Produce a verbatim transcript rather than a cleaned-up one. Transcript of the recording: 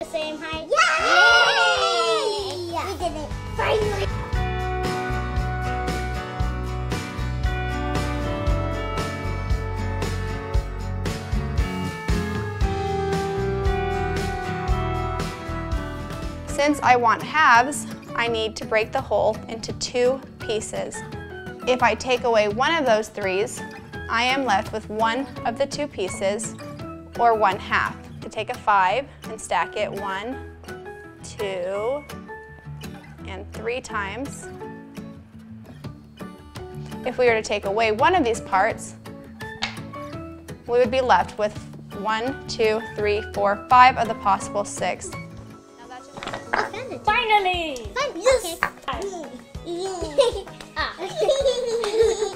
The same height. Yay! Yay! We did it. Finally. Since I want halves, I need to break the whole into two pieces. If I take away one of those threes, I am left with one of the two pieces, or one half. To take a five and stack it one, two, and three times. If we were to take away one of these parts, we would be left with one, two, three, four, five of the possible six. Finally! Yes! Okay. Ah.